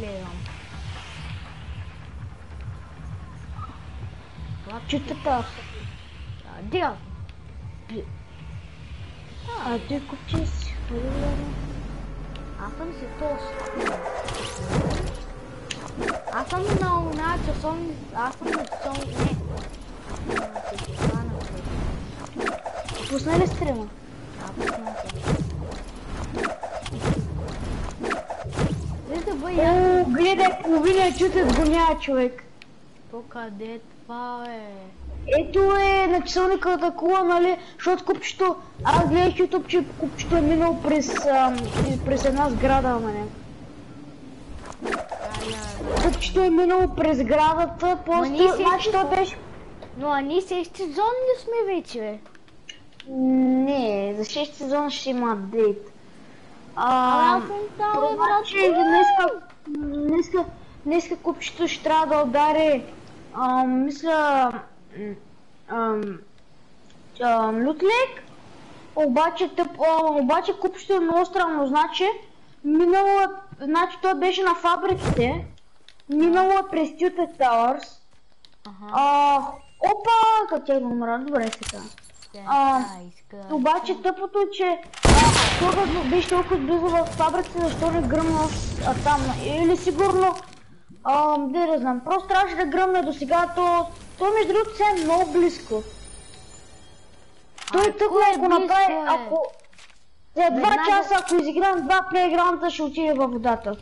следвам. Чутата. Дига. Той купче си. Аз съм си толкова. Аз съм на часовни... Аз съм на часовни... Не. Пусна ли стрима? Пусна се. Вижте, бъй, ясно. Гледай, половина чутът гоня човек. То къде това е? Ето е на часовниката кула, нали? Защото купчето... Аз гледах YouTube, че купчето е минало през една сграда, ама не. Купчето е минало през сградата, после... Значи той беше... Но а ние 6 сезон ли сме вече, бе? Не, за 6 сезона ще има апдейт. Аз съм там, брат. Днеска купчето ще трябва да удари, мисля, лютлек, обаче купчето е много странно, значи той беше на фабриките, минало е през Tilted Towers, опа, като тя умра, добре сега. Обаче тъпото е, че това беше толкова близо в фабриката, защо не гръмна там, или сигурно, да знам, просто трябваше да гръмне до сега, то между другото сега е много близко. Той тъкно ако направи, ако за 2 часа, ако изиграем 2 плейграунда, ще отиде във водата.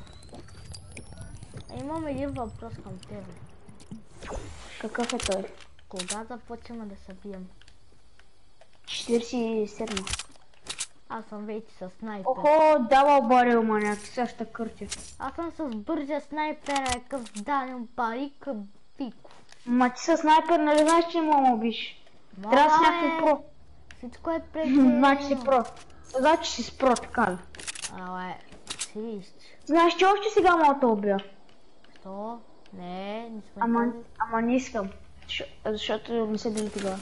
Имам един въпрос към тебе. Какъв е той? Кога започваме да се бием? 47. Аз съм вече с снайпер. Охо, дава барил маняк, сега ще къртя. Аз съм с бързия снайпер, къв Данил Барик Вико. Ма ти с снайпер, нали знаеш, че не мога да убиш? Трябва да си някакво про. Всичко е преди. Значи си про. Значи си с про, така ли? Абе, си. Знаеш, че още сега мога да убия. Що? Не сме Ама не искам. Защото не се дели тогава.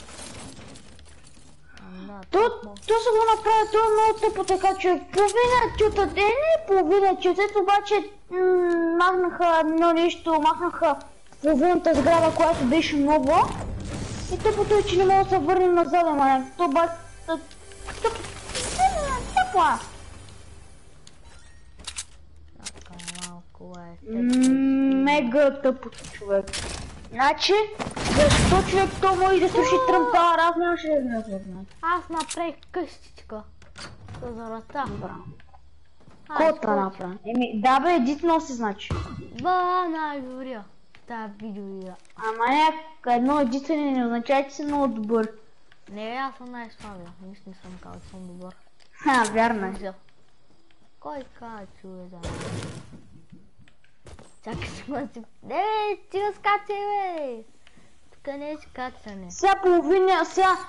То се го направи, то е много тъпо така, човек. Половина чутът, не половина чутът, обаче махнаха едно нещо, махнаха половината сграда, която беше нова. И тъпото е, че не мога да се върнем назад, ама то обаче тъпо. Мега тъпото, човек. Значи, защо човек то може да сруши тръмта, аз нямаше да знам. Аз направих къщичка. За ръста. Кота направи? Да бе, едитно се значи. Най-добрия. Тая видеоигра. Ама едно едитане не означава, че си много добър. Не, аз съм най-слабия. Нищо не съм казал, че съм добър. Вярно е. Кой каза, че да? Чакай си. Ти го скачай, бе! Тук не е скачане. Сега половина,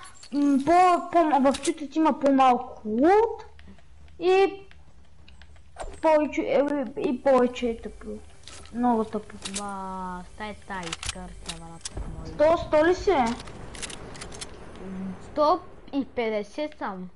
в чутът има по-малко лут и повече е тъпо. Много тъпо. Стай изкъртя, брат. 100 ли си? 150 съм.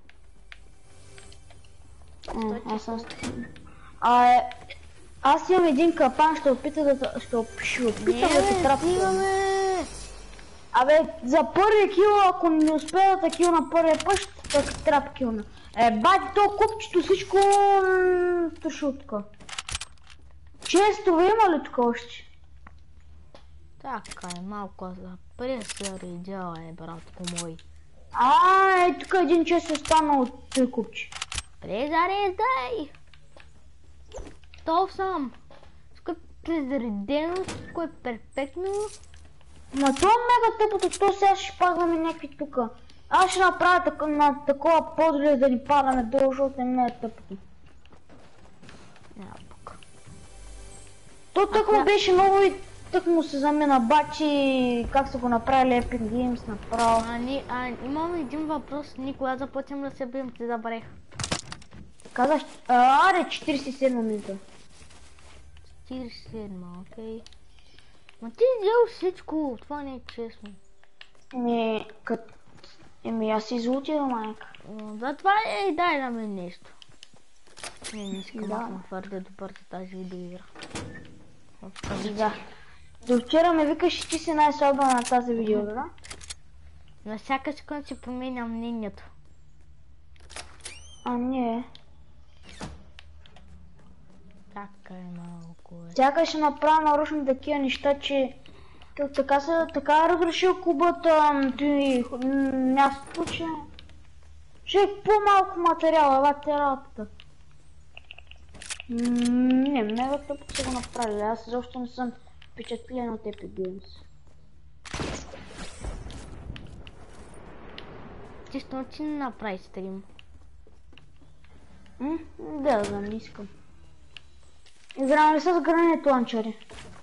Аз съм 100. Аз имам един капан, ще опитам да те трапвам. Абе, за първия кил, ако не успея да кил на първия път, ще трап килна. Бати, то купчето всичко шутка. Често има ли тук още? Така е, малко за пресъредява братко мой. Тук един чест остана от той купче. Презареждай! Готов съм. Всичко е презаредено, всичко е перфектно. Ма това е мега тъпото, то сега ще падаме някакви тука. Аз ще направя такова подле да ни падаме долу, защото не е тъпото. То тъкмо беше много и тъкмо се замина бачи как са го направили Epic Games направо. Имам един въпрос, никога започнем да се бием, ти забрех. Казах, 47 минута. 47, окей. Ма ти взел всичко, това не е честно. Аз си излутила, майка. Затова дай на мен нещо. Не искам, аз съм твърде добър за тази видеоигра. Да. До вчера ме викаш, че ти си най-слаба на тази видеоигра. На всяка секунда си променям мнението. А не. Така е малко. Сякаш ще направя нарочно такива неща, че така е разрешил клубът мястото, че ще е по-малко материал, елате работата. Не, мега тъпо са го направили, аз изобщо не съм впечатлен от Epic Games. Чисто ти не направи стрим. Да, не искам. Играем ли с гранит ланчери?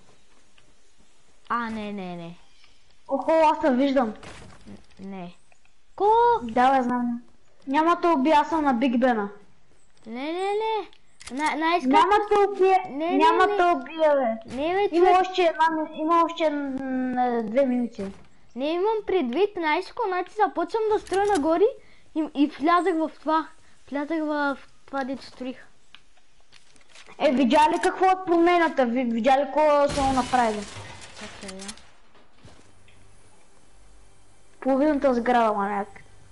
Не. Охо, аз те виждам. Не. Ко? Да, знам. Няма те убия, аз съм на Биг Бена. Не. Няма те убия, няма те убия, бе. Не, бе, Има още 2 минути. Не имам предвид, знаеш ко, значи започвам да строя нагоре и влязах в това. Влязах в това, дето строих. Видя ли какво е промената? Видя ли какво са го направили? Така, да. Половината сграда, маняк.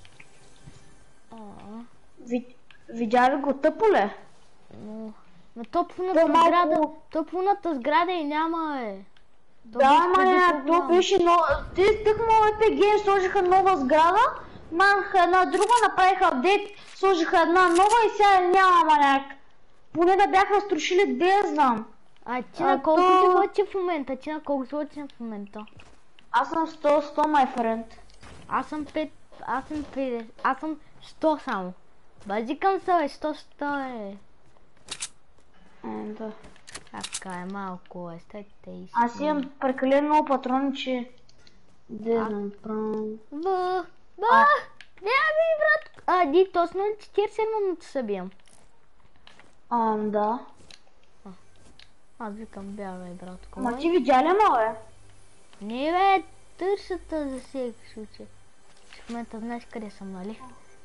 Видя ли го тъпо ли? Но топлната сграда и няма, бе. Да, маняк, то беше нова... Те тъкмо Epic Games сложиха нова сграда, манаха една друга, направиха апдейт, сложиха една нова и сега няма, маняк. Поне да бяха струшили, де знам. А ти на колко животи в момента? В момента? Аз съм 100, my friend. Аз съм 5, аз съм 50, аз съм 100 само. Базикам се, бе, 100 е. Да. Така е малко, стойте и аз имам прекалено много патрони, че... Де знам, правилно. Не, брат. Ди, точно 40 минути събиям. Да. Аз викам бягай, брат. Ма ти видя ли ма, бе? Не, бе, търсата за всеки случай. В момента знаеш къде съм, нали?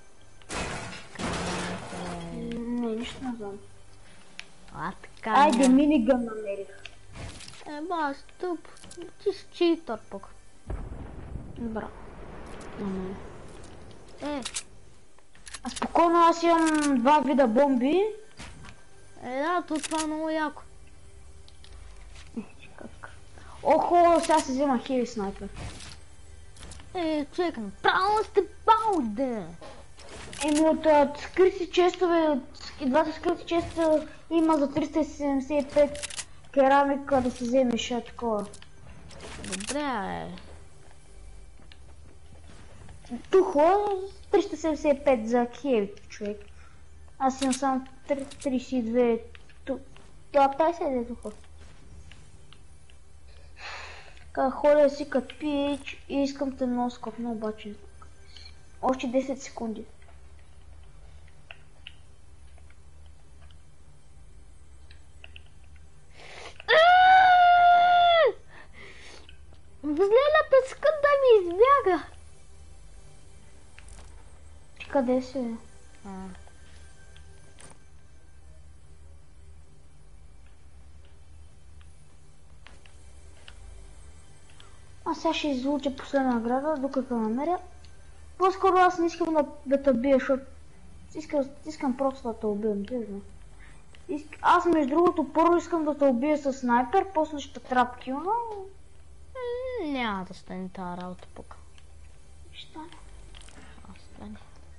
Не, нищо не знам. Така. Айде, минигън намерих. Аз тъп. Ти си читър пък. Добре. А спокойно, аз имам 2 вида бомби. Да, това е много яко. Охо, сега се взема хеви снайпер. Човек, направо сте балде! От скрити честове, двата скрити честа има за 375 керамика да се вземеш такова. Добре, Тухо, 375 за хеви, човек. Аз имам само 32. Това 50 е тухо. Ходя си като пич и искам те много скъпно, обаче. Още 10 секунди. Възлеля пескът да ми избяга. Ти къде си? Аз сега ще излуча последна награда, докато намеря. По-скоро аз не искам да те бия, защото искам просто да те убием, не знам. Аз между другото първо искам да те убия с снайпер, после ще трап кил, но... Няма да стане тази работа пък. Ще стане. Стане.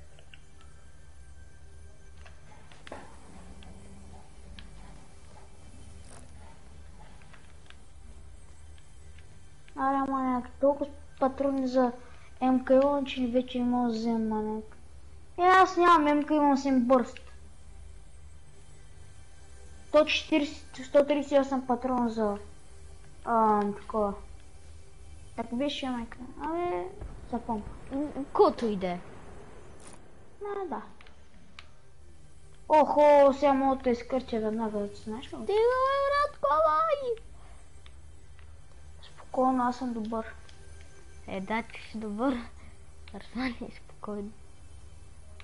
Аре, маняк, толкова патрони за МК, че вече не мога да взема, маняк. Аз нямам МК, имам съм бърст. 138 патрона за... такова. Так беше, майка. За помпа. Кото иде. Да. Охо, сега мога да изкърча веднага, да ти знаеш ли? Стига, брат, колай! Спокойно, аз съм добър. Да, ти си добър. Армани, спокойно.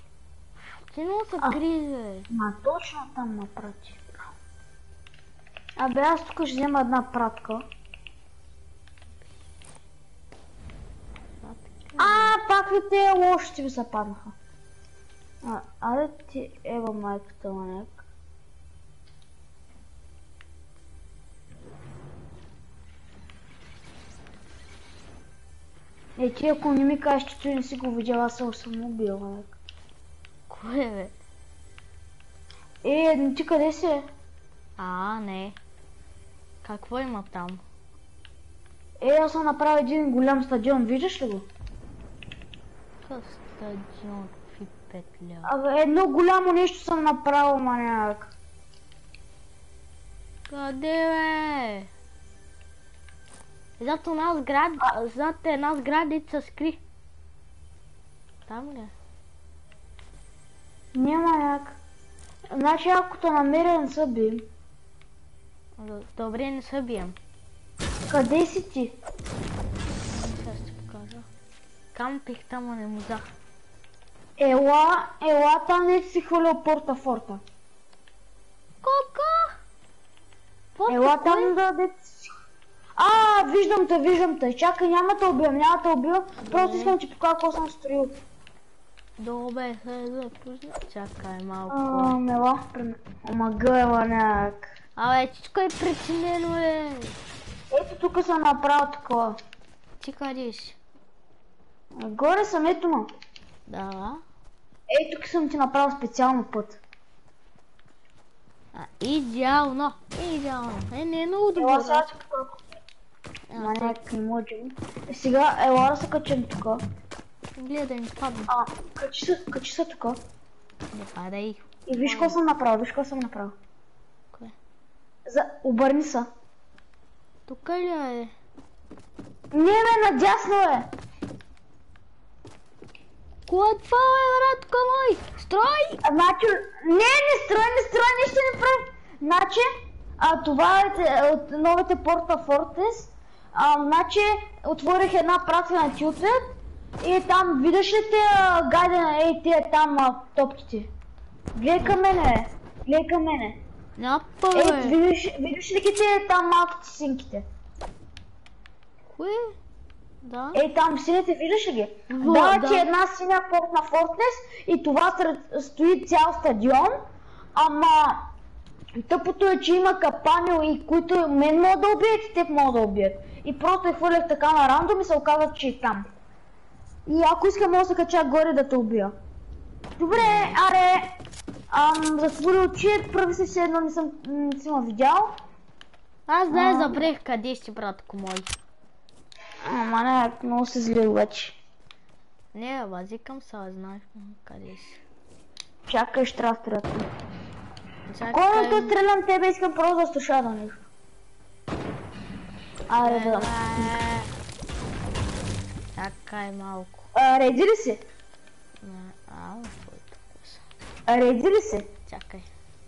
Ти много се гризе. Точно там напротив. Абе, аз тук ще взема една пратка. Пак ли те лошите ви се паднаха? Аре ти ева майката, маняк. Ти ако не ми кажеш, че той не си го видял, аз съм убил, маняк. Кое бе? Ти къде си? Не. Какво има там? Аз съм направил един голям стадион, виждаш ли го? Стадион, какви петля. Абе, едно голямо нещо съм направил, маняк. Къде бе? Зад една сградица скри. Там ли? Не, маняк. Значи ако те намеря, не се бием. Добре, не се бием. Къде си ти? Сега ще покажа. Кампих там, а не можах. Ела там не си хвърлял порта-форта. Колко? Ела там да си... Виждам те. Чакай, няма те убивам. Просто искам да ти покажа какво съм строил. Добре, се запозна. Чакай малко. Ела, маняк. Абе, всичко е причинено, е. Ето тук съм направил такова. Ти къде си? Горе съм, ето ма. Да. Тук съм ти направил специално път. Идеално. Не е много добро. Ела сега тук. Маняк, не можем. Сега, ела да се качим тук. Гледай, не падна. Качи се тук. Не падай. И виж какво съм направил, Кое? Обърни се. Тук ли е? Не, надясно е. Кое е това, братко мой? Строй! Значи, не строй, нищо не прави. Значи, това е от новите Порта Фортес. Значи, отворих една пратка на Tilted и там, видиш ли те гайдена, тия там топките? Гледай към мене. Видиш ли те там малките синките? Кое? Да. Там сините, виждаш ли ги? Ти една синя Порта Фортес и това стои цял стадион, ама тъпото е, че има капани, и които мен могат да убият и теб могат да убият. И просто хвърлях така на рандом и се оказва, че е там. И ако искам, мога да се кача горе да те убия. Добре, затвори очи, прави се все едно, не съм видял. Аз да забрех къде си, братко мой. Маняк, много се зли вече. Не, възикам се, знаеш къде си. Чакай, ще трябва да стрелят. Колкото стрелям тебе, искам просто да слуша да нещо. Да. Чакай малко. Реди ли си? Реди ли си? Чакай,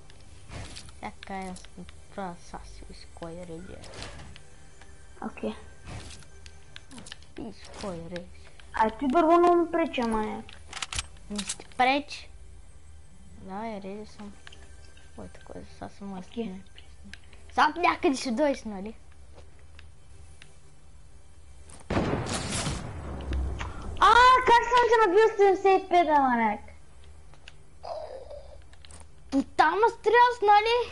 аз правя саси, виж кой е реди. Окей. Виж кой е реди. Ти бърво много ми пречи, маняк. Не ще пречи. Да, реди съм. Кой е такова, сега съм мастина. Сам някъде ще дойдеш, нали? Как съм се набил 75, маняк? Там стрелс, нали?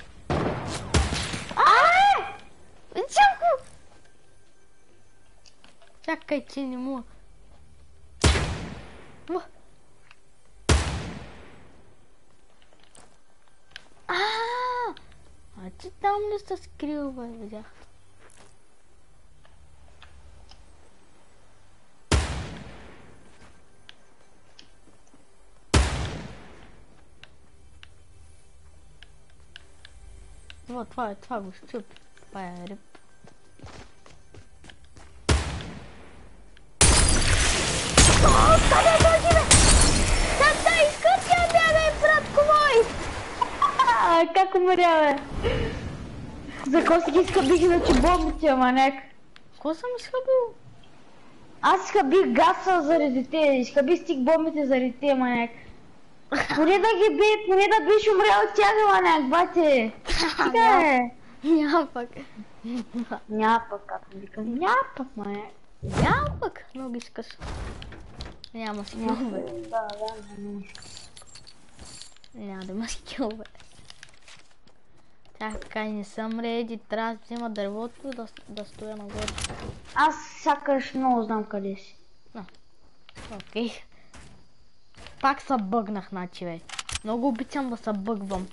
Чакай, че не мога. Ти там ли се скрил, бе, видях? Това го щупи. Това е рип. Къде дойди, бе? Изкъпя бе, братко мой! Как умря, бе? За какво си ги изхъбих иначе бомбите, маняк? Какво съм изхъбил? Аз изхъбих гаса заради те, изхъбих стик бомбите заради те, маняк. Поне да ги би, поне да биш умрял от тях, маняк, бате. Стига, Няма пък. Няма пък, както викам. Няма пък, май. Няма пък. Много искаш. Няма скилове. Да, няма. Няма да има скилове. Чакай, не съм реди. Трябва да взема дървото да стоя нагоре. Аз сякаш много знам къде си. Окей. Пак се бъгнах, значи, бе. Много обичам да се бъгвам.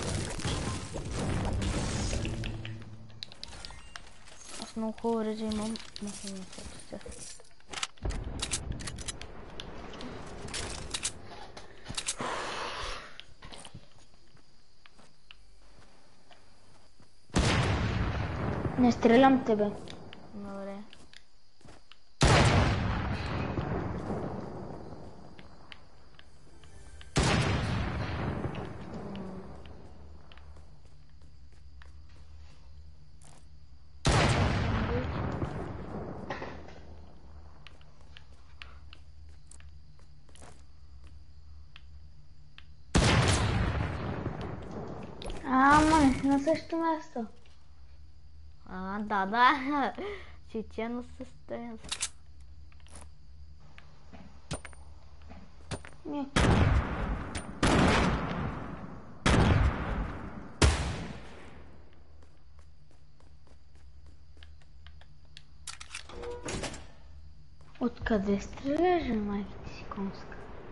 Аз много хубаво реже имам. Не стрелям тебе. Добре. Ама не си на същото място. Да. Чечено състоянство. Не. Откъде стреляш, майките си конска?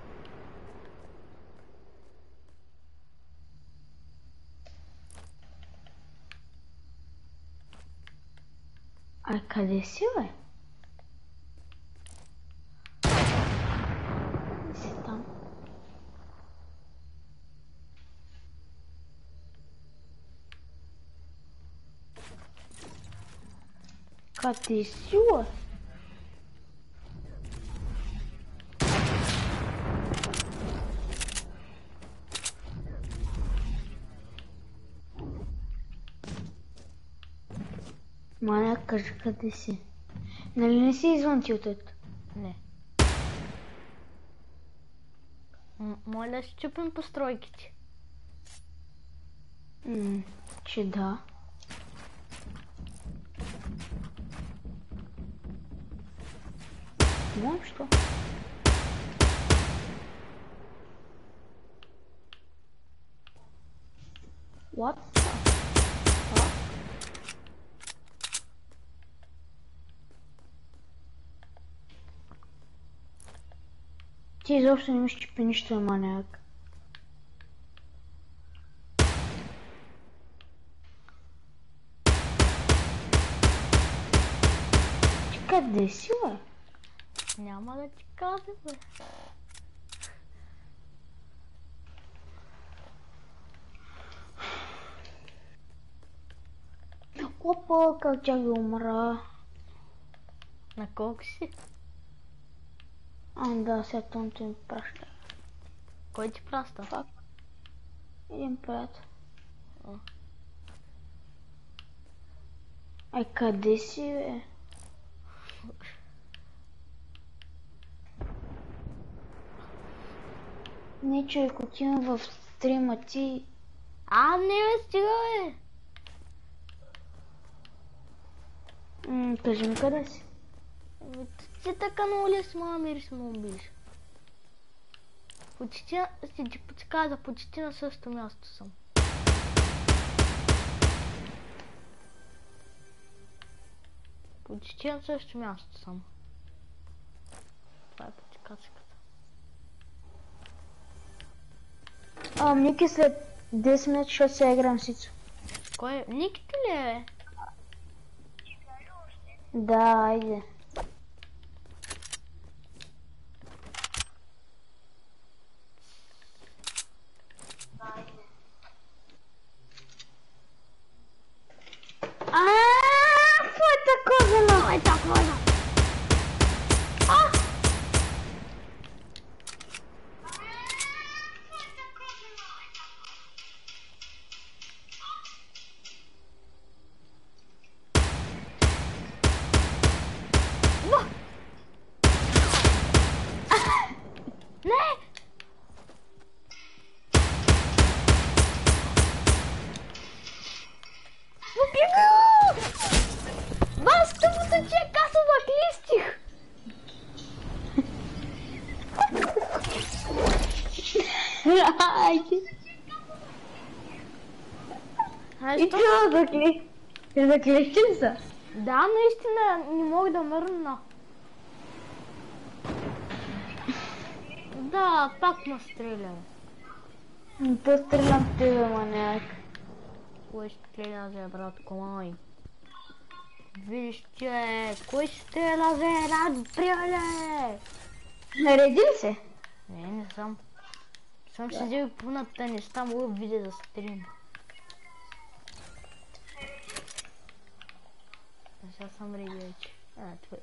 А къде си, бе? Не си там. Къде си, бе? Маня, кажи къде си. Нали не си извън тютето? Не. Моля да счупим постройките. Че да. Знам що? What the fuck? Ти изобщо не ми щипи нищо, е маняк. Ти къде си, бе? Няма да ти кажа, бе. Опа, как тя ги умра. На колко си? Да, сега тонто им праща. Кой ти праста? Фак. Един приятел. Ай, къде си, бе? Не, човек, отивам в стрима ти. Не бе, стига, бе. Кажи ми къде си. Ти така много ли си мамири си му убиш? Почти ти подсказа, почти на същото място съм. Почти на същото място съм. Това е подсказката. Ники след 10 минути ще се играм сицо. Кой? Никито ли е? Да, айде. Твоята коза, моята коза. И ти заклещи ли са? Да, наистина не мога да мръдна. Да, пак ме стреля. То стрелям в тебе, маняк. Кой стреля за братко мой? Вижте, кой стреля за рад, приятеле? Нареди ли се? Не съм. Съм седел и пълната не стам лъв видео за стрим. А сега съм реди вече. Твой.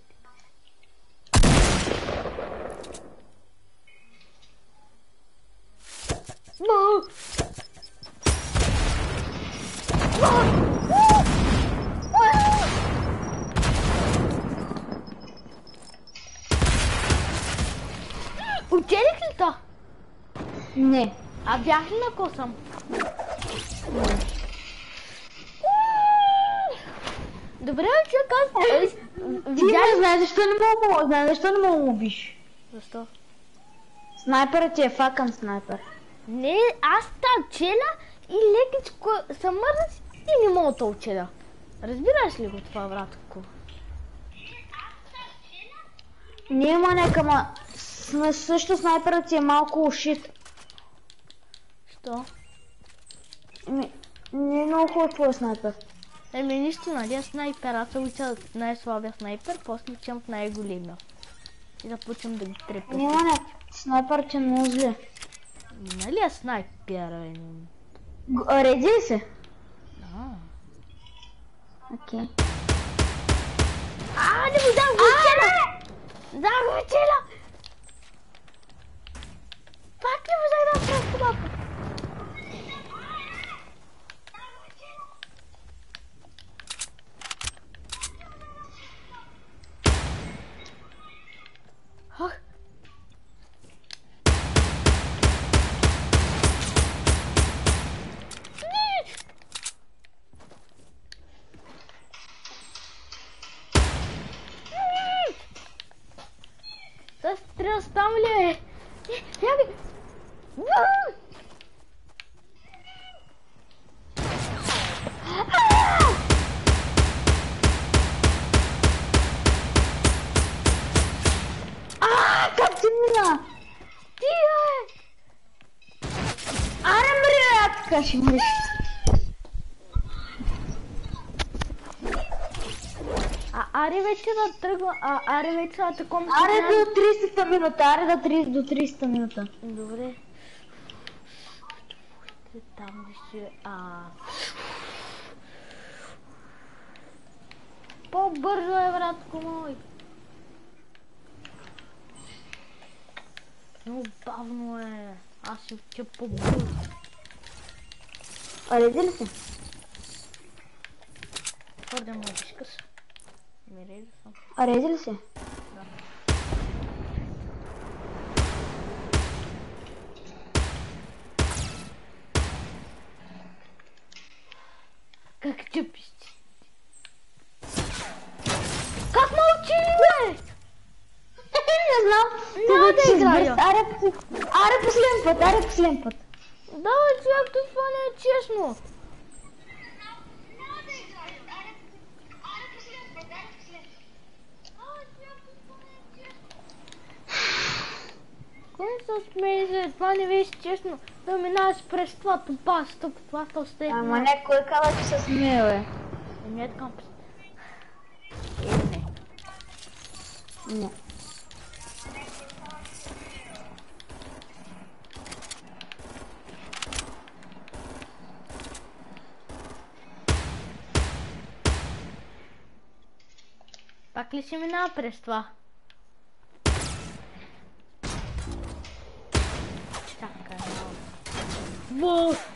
Учелих ли то? Не. А бях ли на косъм? Добре, човек, аз... Ти не знаеш защо не мога да убиш. Защо? Снайперът ти е факън снайпер. Не, аз та челя и лекичко съм мързъц и не мога да учеля. Разбираш ли го това, братко? Не, маняк, ама също снайперът ти е малко шит. Що? Не е много хубав твой снайпер. Еми нищо, нали снайпер, аз се уча най-слабия снайпер, после учам в най-големия. И започвам да ги трепя. Не, маняк, снайпер ти е много зле. Нали е снайпер, бе? Реди ли се? Да. Окей. Не му дам го учеля! Да го учеля! Пак не му дам просто малко. Трябва да ставам ли, бе? Бягай! Как ти мина? Ти, бе! Аре, мри, така ще мриш. Аре вече да тръгва, аре вече да таком... Аре до 30-та минута, аре до 30-та минута. Добре. Там ще... По-бързо е, братко мой. Много бавно е. Аз ще уча по-бързо. Реди ли се? Твърде много изкъс. Не реди съм. Реди ли се? Да. Как чупиш? Как мълчи ли, бе? Не знам. Няма да играя. Аре последен път. Да, бе, човек, това не е честно. Кой се смее за това не беше честно? Да минаваш през това тупа стъп, това стълстеп. Ама не, кой каза, че се смее, бе? Не е така. Не. Не. Пак ли си минава през това? Чакай малко. Во!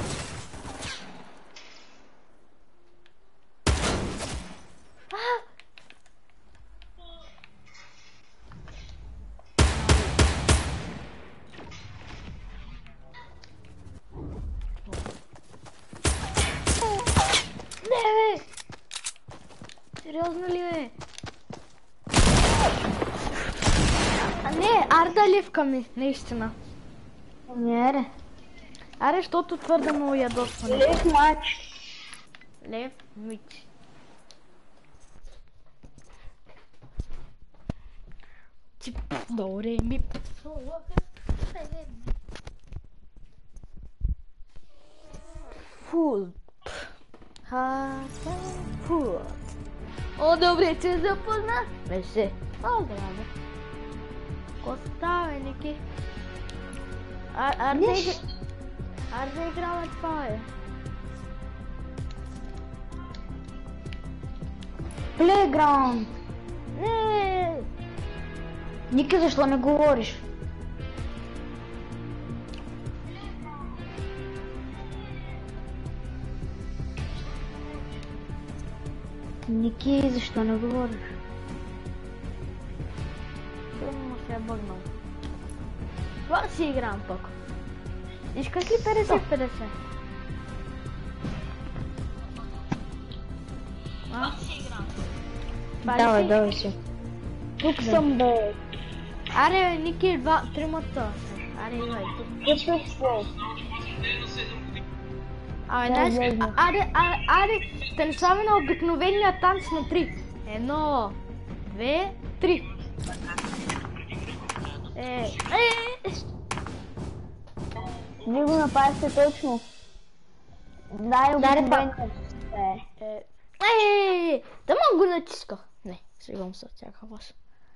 Не, бе! Сериозно ли, бе? Не, арда ливка ми, наистина. Не, ре. Аре, защото твърде много ядосване. Лев матч. Лев, мич. Тип, добре, ми. Фул. Фул. О, добре, че запозна. Беше. О, здраве. Коста, Ники. Арде играла това е. Playground. Не. Ники, защо не говориш? Ники, защо не говориш? Сигурно се е бъгнал. Това си играм пък. Искаш ли 50-50? А? Давай си. Тук съм, бе. Аре, Ники, тримата. Аре, идвай тук. Тук съм. Аре, танцуваме на обикновения танц на 3. 1, 2, 3. Вие го направихте точно. Дай обикновения. Да мога го натиска. Не, сривам се от всяка вас.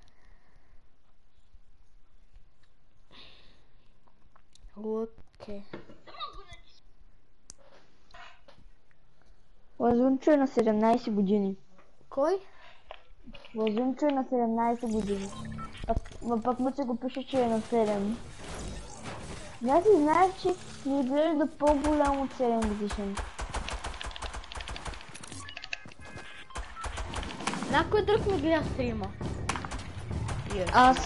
Окей. Лазунчо е на 17 години. Кой? Лазунчо е на 17 години. Пък му се го пише, че е на 7. Аз и знаеш, че ми изглежда по-голям от 7 годишен. Някой друг ми гледа стрима. Аз.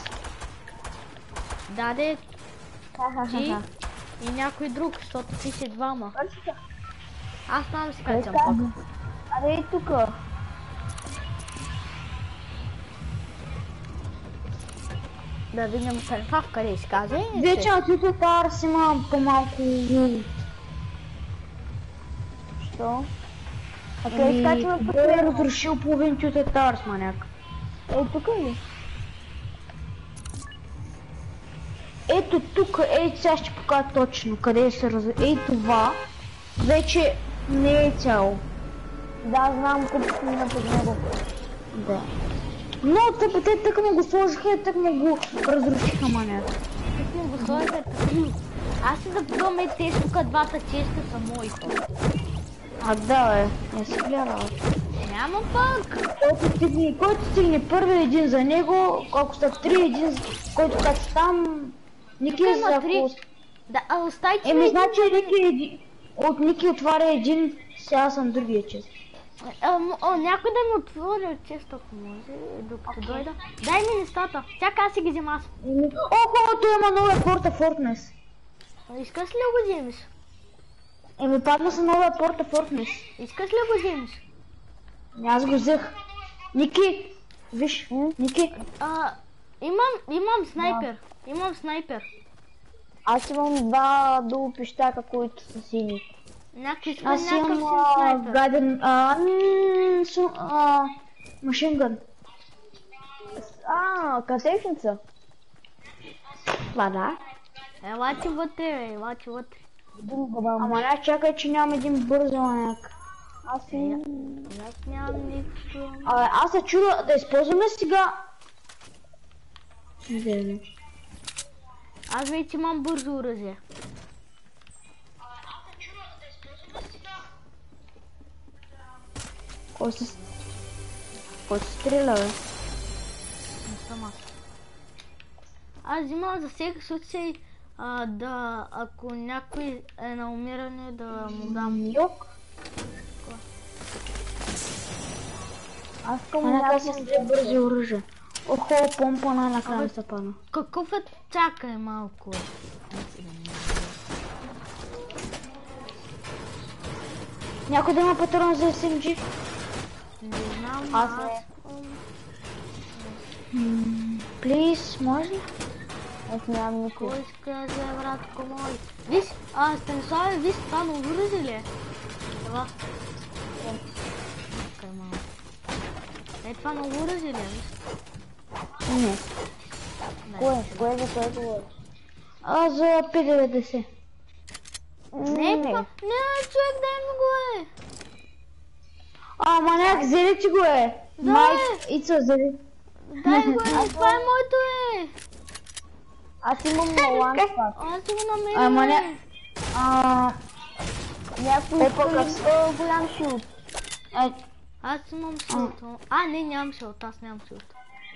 Даде ти и някой друг, защото ти си двама. Аз там си качам пък. Аре и тука. Да видим в къде изказа. Вече на Тюто Тарс има по-малко лут. Що? А къде изкачваме пък е разрушил половин Тюто Тарс, маняк. Ей, тук ли? Ето тук, сега ще покажа точно къде се разрушил. Ей това вече не е цяло. Да, знам колко мина под него. Да. Но те тък му го сложиха и тък му го разрушиха, маня. Тък му го сложиха тък. Аз си запитвам и те тук двата честа са мои хора. Да, бе, не си гледала. Няма пък. Който стигне първи един за него, колко са 3 един, който качи там, Ники е за хвост. Да, оставите ми. Значи от Ники отваря един, сега съм другия чест. Някой да ми отвори от чест, ако може, докато дойда. Дай ми нещата, чакай аз си ги взема аз. Охо, той има новия порта Фортнес. Искаш ли го вземеш? Падна са новия порта Фортнес. Искаш ли го вземеш? Аз го взех. Ники, виж, Ники. Имам снайпер. Имам снайпер. Аз имам два долу пищака, които са сини. Аз имам гаден, машингън. Касетница. Това да. Елате вътре, елате вътре. Ама не, чакай, че нямам един бързо маняк. Аз нямам нищо. Аз се чуда да използваме сега. Аз вече имам бързо оръжие. Кой се стреля, бе? Не съм аз. Аз взимам за всеки случай ако някой е на умиране да му дам йок. Аз искам някакви две бързи оръжия. Охо, помпа на накрая са пана. Какъв е? Чакай малко. Някой да има патрон за SMG? Не знам. Аз Плиз, може ли? Аз нямам никой. Кой иска да е, братко мой? Виж, Станиславе, виж, това на оръжие ли е? Това. Е, това много оръжие ли е? Не. Кое? Кое за кое говориш? За P90. Не, това... Не, човек, дай ми го е! Маняк, взели ти го е. Да, Майк, Ицо, взели. Дай го е, това е моето е! Аз имам ланспад. Аз си го намеря. Маняк. Някой иска ли голям шилд? Аз имам шилд. Не, нямам шилд, аз нямам шилд.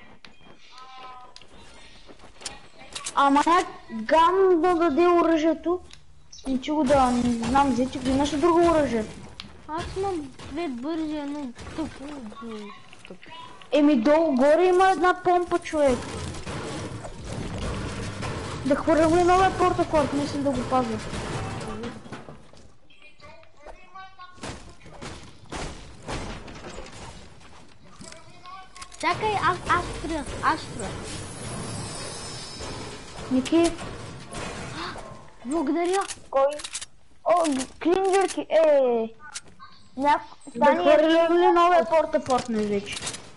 Маняк, гам да даде оръжието. Не че го дава, не знам, взе, че имаш ли друго оръжие? Аз имам две бързи, едно тъпо. Еми долу, горе има една помпа, човек. Да хвърлям ли новия портафорт, мисля да го пазя. Чакай, аз строя. Ники, Благодаря. Кой? О, клинджерки, да Стани хвърлям ли новия портафорт не вече?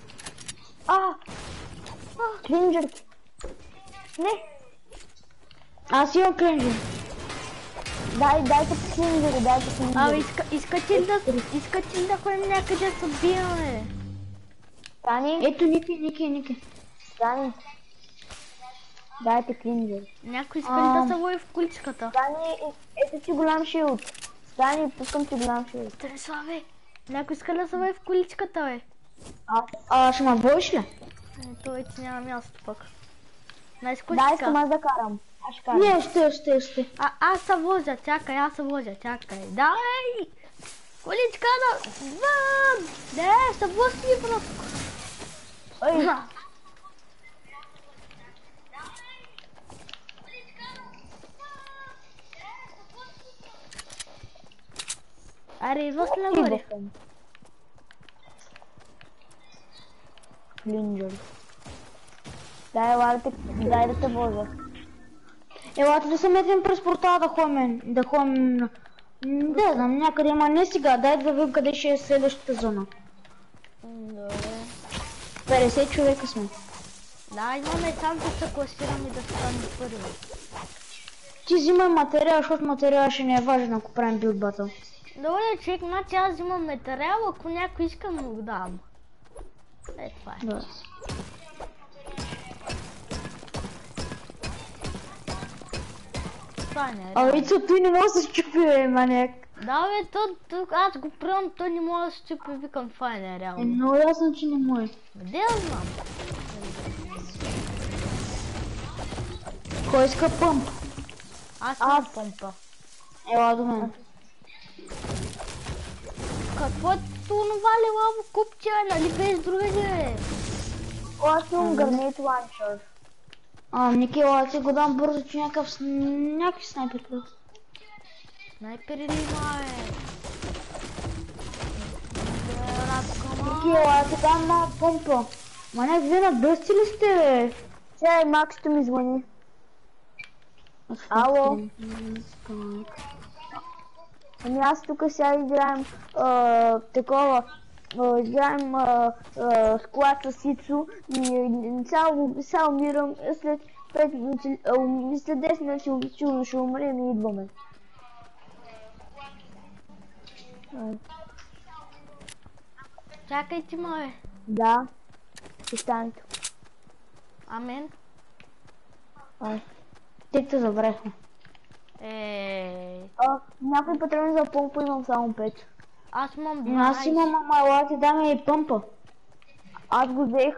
клинджерки. Не, Аз имам клинджер. дайте клинджери, Абе, искате ли да ходим някъде да се убиваме? Стани, Ето Ники. Стани. Дайте клинджер. Някой иска ли да се води в количката? Стани, ето си голям шилд. Стани, пускам ти голям шилд. Тресаве, някой иска ли да се води в количката, бе? Ще ме боиш ли? Той ти няма място пък. Дай с Да, количка. искам аз да карам. Аз ще карам. Не, ще. Аз се возя, чакай. Дай! Количка да... Не, се вози просто. Ой, Аре, възли нагоре. клинджер. Дай да те возя. Елате да се метим през портала да ходим, да знам, някъде, ама не сега, дай да видим къде ще е следващата зона. Добре. 50 човека сме. Да, имаме там да се класираме да стане първи. Ти взимай материал, защото материал ще не е важен, ако правим билд батъл. Добре, човек, значи аз взимам материал, ако някой иска му го дам. Това е. Да. Това не е. Абе, Ицо, той не може да се чупи, бе, маняк. Да, бе, аз го приемам, той не може да се чупи, викам, това е нереално. Много ясно, че не може. Де я знам? Кой иска пъмп? Аз имам помпа. Ела до мен. Какво е това лилаво купче, нали без другаде? Аз имам гранит ланчер. Ники, ела, ти го дам бързо, че някакви снайпер плюс. Снайпер или има, Ники, ела, ти дам на помпа. Маняк, вие на дъсти ли сте, бе? Сега Макс ще ми звъни. Ало? Ами аз тук сега играем играем склад с Ицо и само умирам след 5 минути, след 10 минути ще умрем и идваме. Чакай ти, мое. Да, ще стане тук. Амен. Те забрахме. Някой патрони за помпа имам само 5. Аз имам 12. Аз имам, ама ела ти даме и пъмпа. Аз го взех.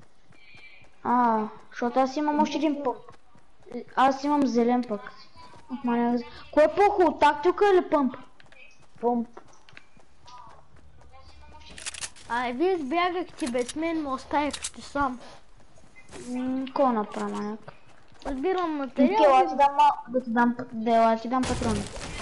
Защото аз имам още един пъмп. Аз имам зелен пък. Кое е по-хубаво, тактика или пъмп? Помп. Вие сбягахте без мен, ме оставихте сам. Какво направя, маняк? Разбирам Ела материал. да ти дам патрони.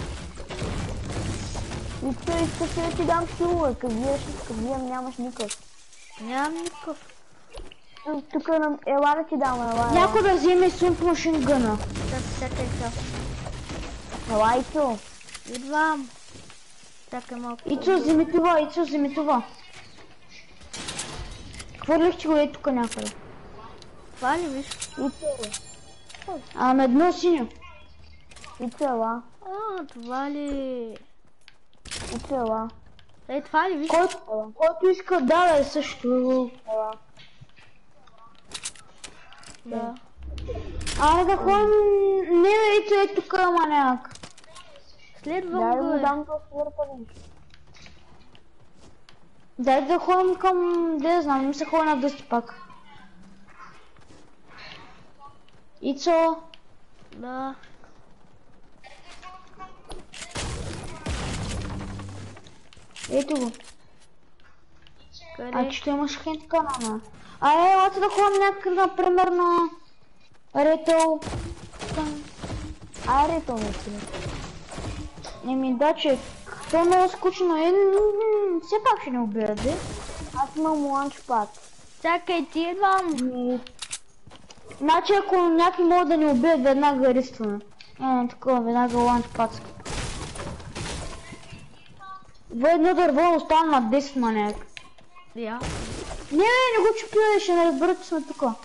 И той искаше да ти дам шилове, къв вие нямаш никакъв. Нямам никакъв. Тук ела да ти дам, ела. Някой да вземе сумп машин гъна. Чакай сега. Ела Ицо. Идвам. Чакай малко. Ицо, вземи това. Хвърлих ти го е тук някъде. Това ли виж? И цела. Ами едно синьо. И цела. Това ли? И цела. Това ли виж? Който иска да е също. Да. Аре да ходим... Не, ето е тук, маняк. Следвам Дай го му е. дам това свъртане. Дай да ходим към... Де знам, не се ходи на дъсти пак. Ицо. Да. Ето го. Къде? Че ще имаш хент канала. Елате да ходим някакъв, например, на... Ретел. Ретел не си. Еми да, че... То е много скучно. Все пак ще не убия, де? Аз имам ланчпад. Чакай, ти идвам. Значи ако някой могат да ни убият, веднага рискваме. Такова, веднага ланчпад. Едно дърво остана на 10 маняк. Я. Не го чупя, ще не разберат, че сме тука.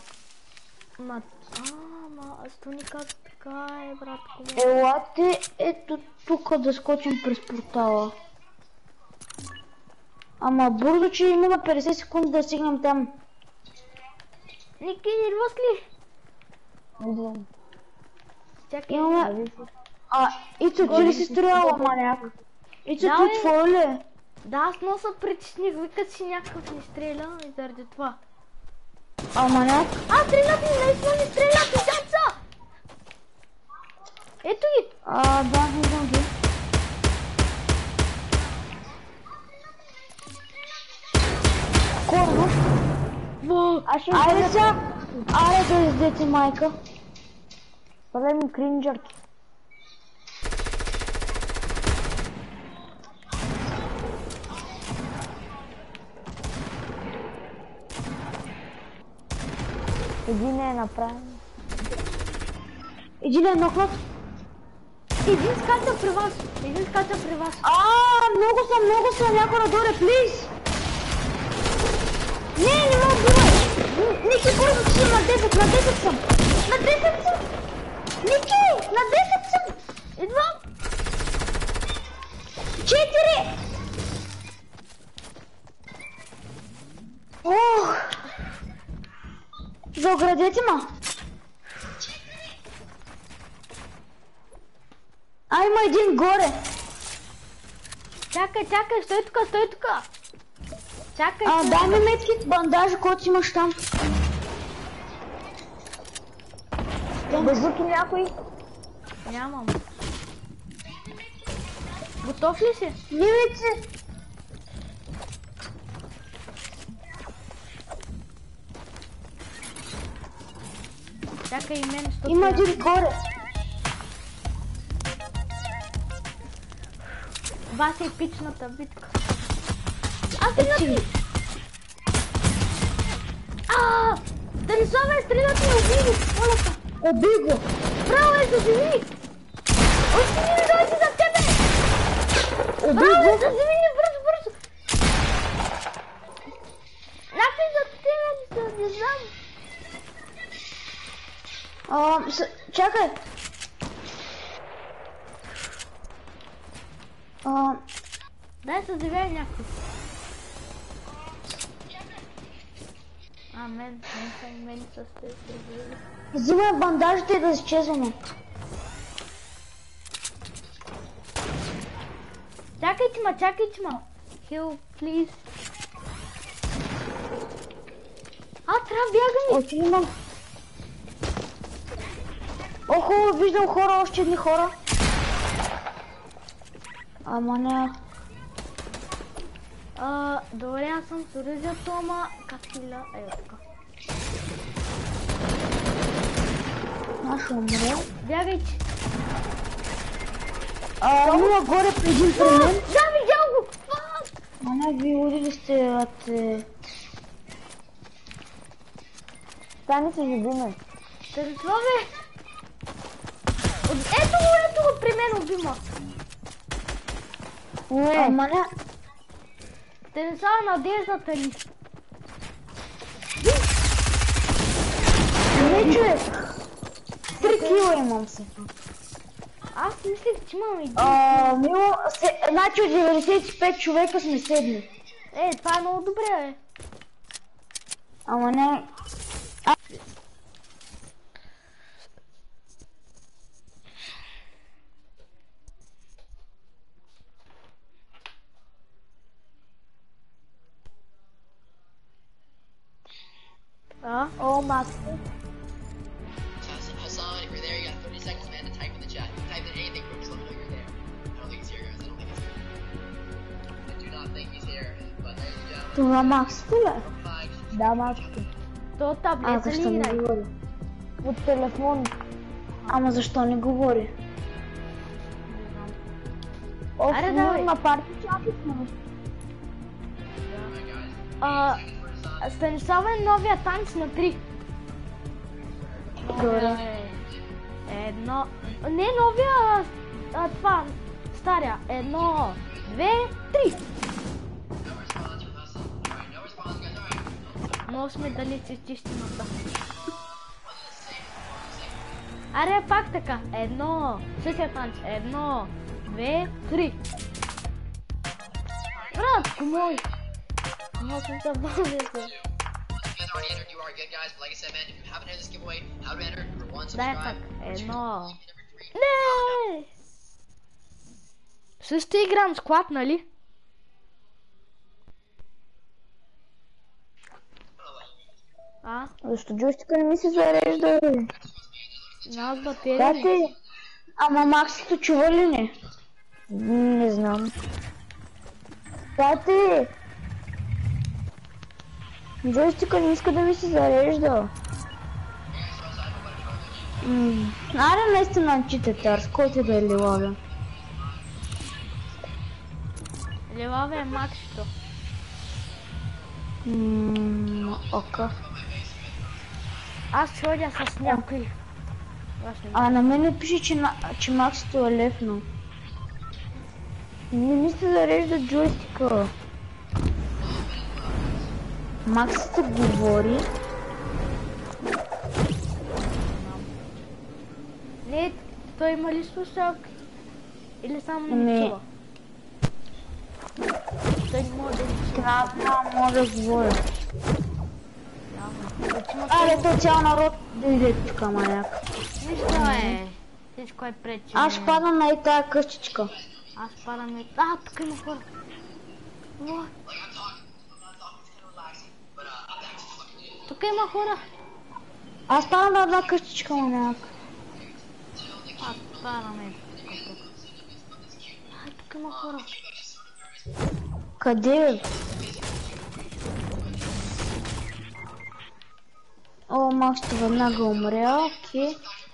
Аз то ни каза така е, братко. Елате, ето тук да скочим през портала. Ама бързо, че имаме 50 секунди да стигнем там. Ники, нервоз ли? Идвам. Чакай. Имаме... Ицо, ти ли си стреляла, маняк? Ицо, Да, ти бе. твое ли е? Да, аз много се притесних, викат си някакъв ни стреля и заради това. Маняк? Стрелят ми, наистина ни стрелят, деца! Ето ги! Да, не знам ги. Корно? Айде сега! Айде да издете майка. Падай ми кринджърки. Един е направен. Един е нокнат. Един скача при вас! Много са, някой надоле, плиз! Не мога да убивай! Ники, бързо, че съм на 10 съм! На 10 съм! Ники, на 10 съм! Идвам! 4! Ох! Заоградете ма! Има един горе! Чакай, стой тук! Чакай, дай ми медкит, бандажа, който имаш там. Базуки някой? Нямам. Готов ли си? Ливице! Чакай и мен, стоп. Има един горе. Това си епичната битка. Стрелят ми! Станиславе, стрелят ми, убий го! Олата! Убий го! Право е, заземи! Още ми дойде за тебе! Убий Право е, го! заземи ни, бързо! Някой за тебе, не знам. Чакай! Дай се завея някой. Мен са сте стрелили. Взимай бандажите и да изчезваме. Чакайте ма. Heal, please. Трябва бягаме. Отивам. Охо, виждам хора, още едни хора. Ама не. Добре, аз съм с оръжието, ама как хиля? Така. Аз умре. Бягайте. Има горе един при мен. Да, видял го! Не, ви удили сте от... Стани се любиме. Станиславе! Ето го при мен убима. Ама не. Станиславе, надеждата ли? Не, човек! 3 кила имам се. Аз мислех, че имам един. Значи от 95 човека сме седни. Това е много добре, бе. Ама не... О, Макс. Hassan, if you're there, you got 30 seconds, man, to type in the chat. Type in anything, bro. Just let me know you're there. I don't think he's here, guys. I don't think he's here. I do not think he's here, but ladies and gentlemen, Това Макс ли бе? Mike, Да, Макс. То таблета Защо ли не играй? говори? От телефон. Ама защо не говори? О, Аре, давай. на парти чакай сме. Станислав е новия танц на 3. Добре. Едно... Не новия, това, стария. 1, 2, 3. Много сме далече от истината. Аре, пак така. Същия танц. 1, 2, 3. Братко мой. Много съм забавя се. if you guys already entered, you are good, guys. But like I said, man, if you haven't entered this giveaway, how to enter? Number 1, Дай subscribe. пак. Number 2, 1. number 3, Не! Също играм склад, нали? Защо джойстика не ми се зарежда? Аз батерия. Тати, ама Максито чува ли не? Не знам. Тати! Джойстика не иска да ми се зарежда. Аре наистина читатър, с който да е лилавя. Леваве е максито. Ока. Аз ходя с някой. А на мене пише, че Максито е левно. Не ми се зарежда джойстика. Максито говори. Не, той има ли слушалки? Или само не Не. чува? Той не може да ни чува. Мога да говоря. Явно. Аре, то цял народ дойде тук, маняк. Нищо е. Всичко е пречи. Аз падам на и тая къщичка. Аз падам и... тук има хора. О, тук има хора. Аз падам на една къщичка, маняк. Аз падам и тук има хора. Къде? О, Максито веднага умря, окей.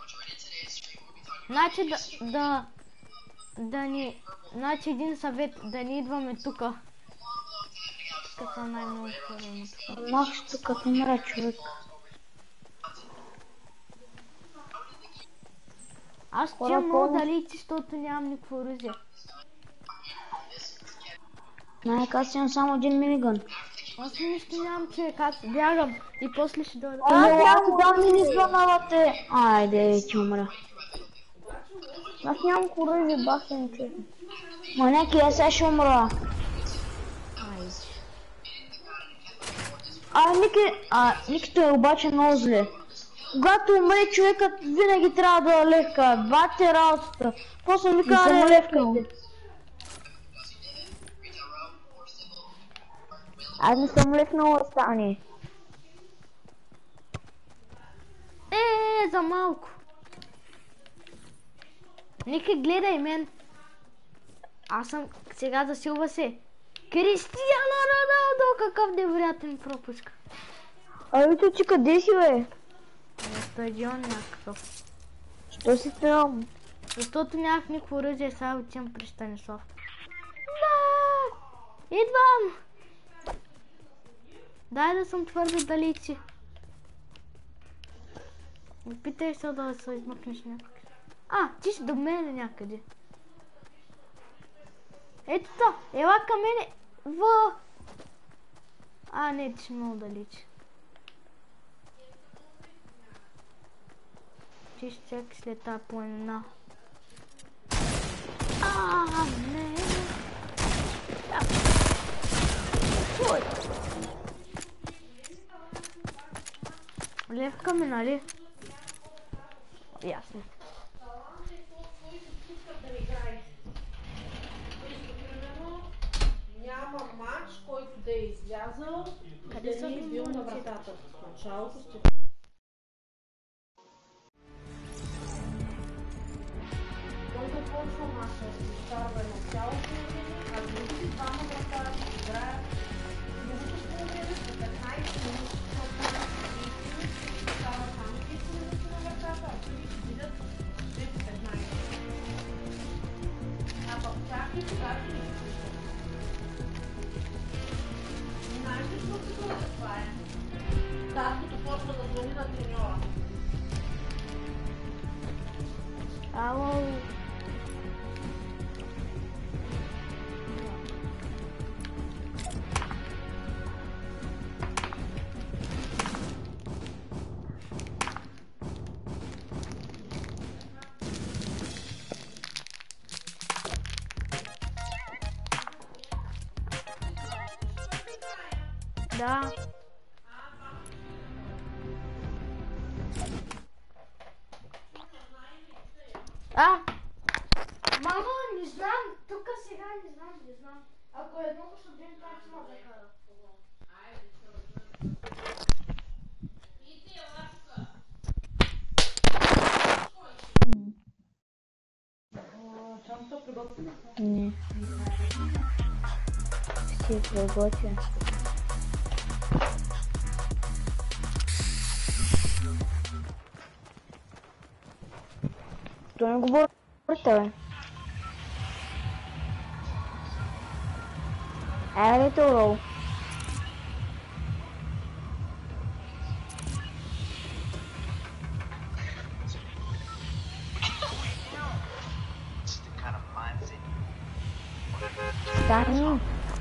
Значи да ни... Значи един съвет, да ни идваме тука. Тука са най-много хора има тука. Максито като умря човек. Аз отивам много далече, защото нямам никакво оръжие. Майка, аз имам само един минигън. Аз нищо нямам, човек, аз бягам и после ще дойда. Аз ти дам мини-звънавате. Айде, ти умря. Аз нямам оръжие, бахте ми човек. Маняки, аз сега ще умра. Никито е обаче много зле. Когато умре човекът, винаги трябва да е легка. Бате работата. После ми казва легкайте. Аз не съм лепнала Стани. За малко. Нека гледай мен. Аз съм сега засилва се. Кристиано Роналдо, какъв невероятен пропуск. Ами ти къде си, бе? На стадион някакъв. Що си там? Защото нямах никакво оръжие, сега отивам при Станислав. Да! Идвам! Дай да съм твърде далече. Опитай се да се измъкнеш някак. Ти си до мене някъде. Ето то, ела към мене. Не, ти си много далече. чист чек след тази планина. Не. Ой. Левка ми, нали? Ясно. Няма матч, който да е излязъл, Къде да не е са бил на момците? вратата. В началото сте... Кой да почва матча? Изкарва едно цялото време, а другите двама вратара ще играят другото полувреме по 15 минути, защото на 30 минути ще става само 30 минути на вратата, а други ще видят след 15. А пък чак и когато не се случва. Знаеш ли процедура каква е? Таткото почва да звъни на треньора. Ало. Да. Мама, не знам. Тук сега не знам. Ако е много студент, как ще ме закара? Само са приготвени. Не. Си приготвя. То не говори, бе. Айде, Торо. Стани.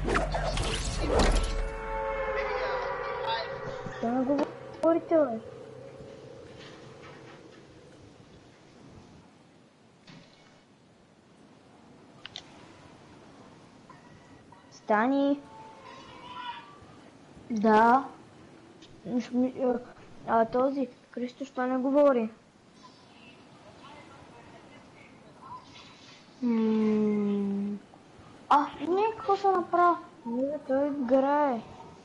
То не говорите, бе. Стани. Да. Този Кристо, що не говори? Не, какво се направи? Не, той играе.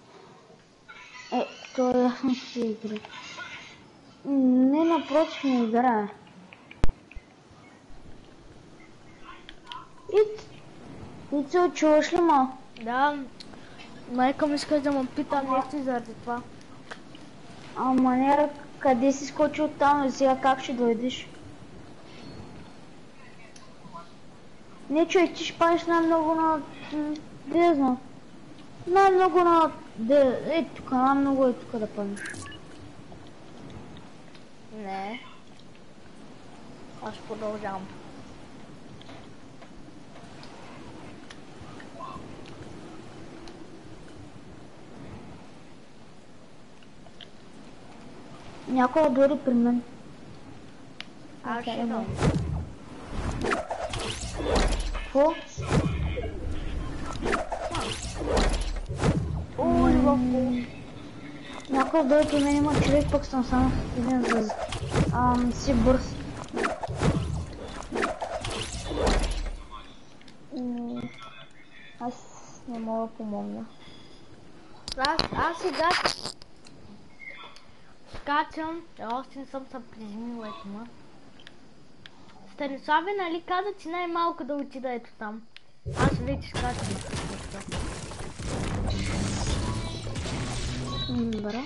Той ясно си игра. Не, напротив, не играе. Ицо, чуваш ли ма? Да. Майка ми иска да ме пита нещо заради това. Манера, къде си скочил там и сега как ще дойдеш? Не, човек, ти ще падеш най-много на... Не знам. Най-много на... тук, най-много е тук да падеш. Не. Аз продължавам. Някой да дойде при мен. Аз ще дам. Какво? Ой, бабо. Някой да дойде при мен, има човек, пък съм само с един за... си бърз. Аз не мога да помогна. Аз сега скачам, още не съм се приземила ето ма. Станиславе, нали каза, че най-малко да отида ето там. Аз вече скачам. Добре.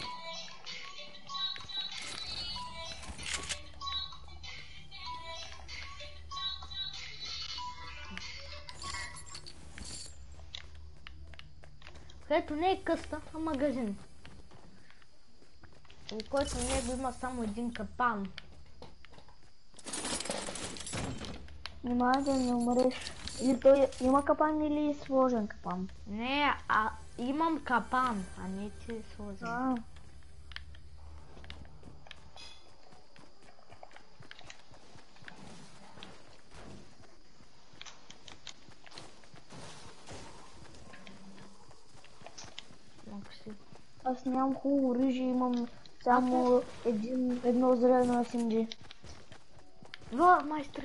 Ето не е къста, а магазин. В който в него има само един капан. Нима да не умреш. Или той има капан или е сложен капан? Не, имам капан, а не че е сложен. Аз нямам хубаво оръжие, имам само едно зелено SMG. Майстор.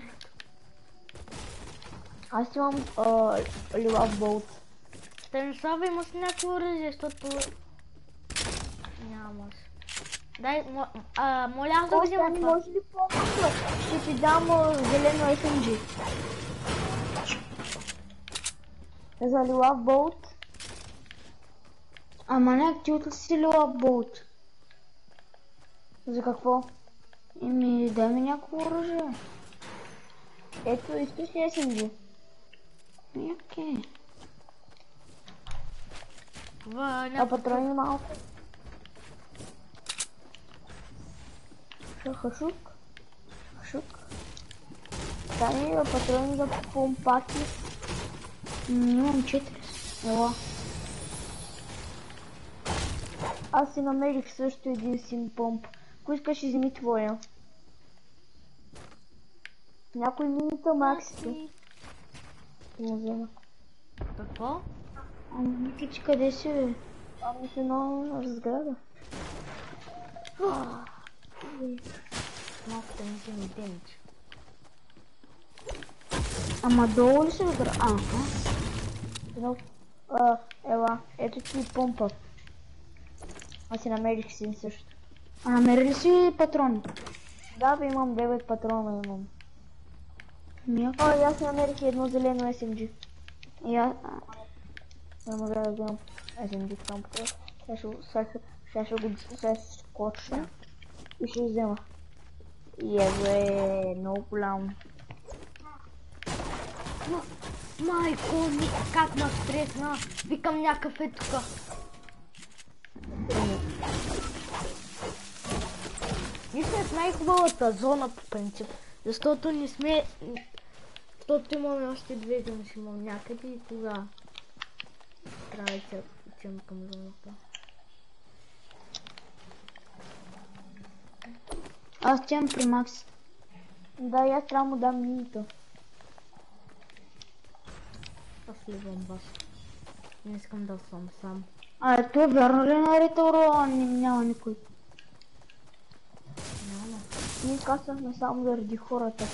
Аз имам лилав болт. Станислава, има си някакво оръжие, защото... Нямаш. Дай, моля аз да видим Остани, това. може ли помощта? Ще ти дам зелено SMG. За лилав болт. Ама не, ти отли си лилав болт. За какво? Дай ми някакво оръжие. Ето, искаш ли SMG? Окей. А патрони малко. Хашук. Стани патрони за помпаки. Имам 4. Ела. Аз си намерих също един син помп. Ако искаш, изми твоя. Някой минута максито. Не взема. Какво? Ами ти къде си, бе? Ами се много разграда. Малко да не си ми демидж. Ама долу ли се разграда? Ела, ето ти помпа. Аз си намерих син също. А намери ли си патрони? Да, бе, имам 9 патрона имам. И аз намерих едно зелено SMG. И аз... Не мога да вземам SMG там по Сега ще го скоча и ще взема. Бе, много голямо. Майко, как ма стресна. Викам някакъв е тука. Ние сме в най-хубавата зона по принцип, защото не сме... Защото имаме още две зони, ще имам някъде и тогава трябва да отивам към зоната. Аз отивам при Макс. Да, и аз трябва му дам минито. Аз сливам бас. Не искам да съм сам. Това вярно ли на Ретауро няма никой? Няма. Ние касахме само заради хората.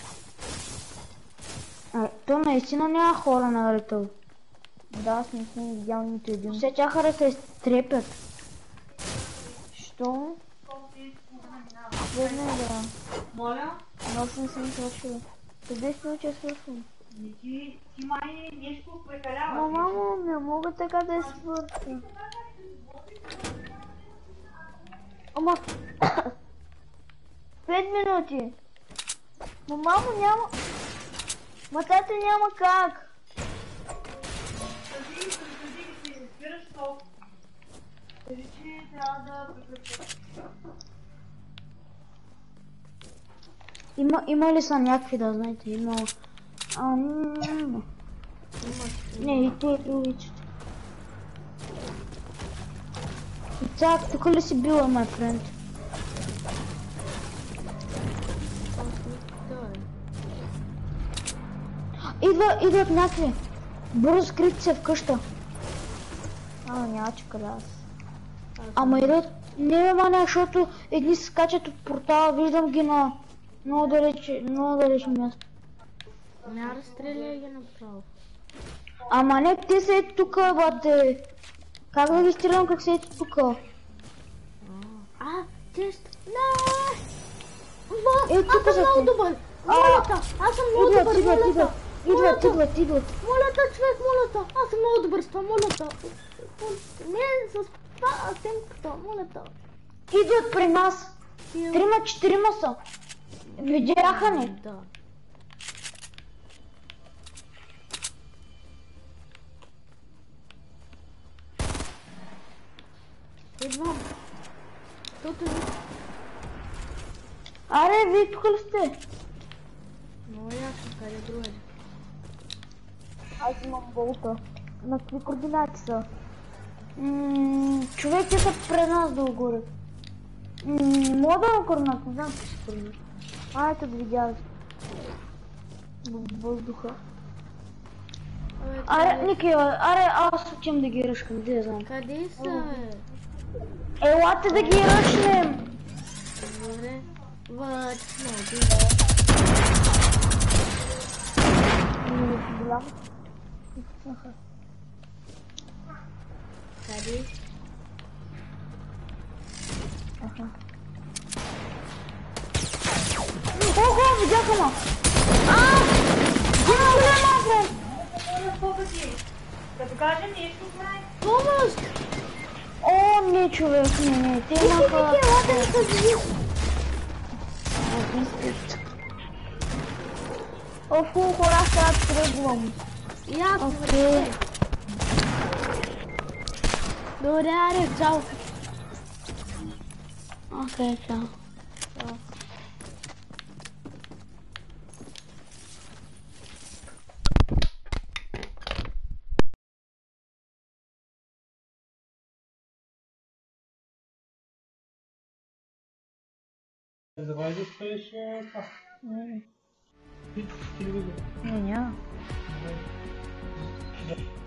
То наистина няма хора на Ретауро. Да, аз не съм видял нито един. Все чаха да се изтрепят. Що? Веднага да. Моля? Но още не съм свършила. За 10 минути е свършила. Ти май нещо прекаляваш. Но, мамо, не мога така да я свърша. Ама... 5 минути. Но, мамо, няма... Матата няма как. Кажи, си спираш то. Кажи, че трябва да приключиш. Има ли са някакви, да знаете, има... няма. Не, и те другите. Так, тук ли си била, май френд? Идват някакви. Бързо скрити се в къща. Няма чакали аз. Ама идват... Не, маня, защото едни се скачат от портала, виждам ги на много далече място. Няма разстреляй ги направо. Ама не, те са ето тука, бате. Как да ги стрелям, как са ето тука? Чест. Тук Аз съм много добър. Молята, аз съм много добър. Идват. Молята, човек, молята. Аз съм много добър с това, молята. Не, с темката, молята. Идват при нас. 3-4 са. Видяха ни. Да. Идвам. Тото ви. Аре, вие тук ли сте? Много ясно, къде другаде. Аз имам болта. На какви координати са? Човек те са пред нас долу-горе. Мога да на координат, не знам какви са координати. Ето да видях. В въздуха. Аре, Ники, аз отивам да ги ръшкам, де я знам. Къде са, бе? Елате да ги ръчнем! Добре. Вътре. Къде? Ого, видяха ма! Дима, голема, брат! Като кажа нещо, знае. Помощ! О, не, човек, не, те имаха... Офу, хора, сега тръгвам. Ясно. Окей. Добре, аре, чао. Окей, чао. Давай да спреш това. Телевизор. Не, няма. Да.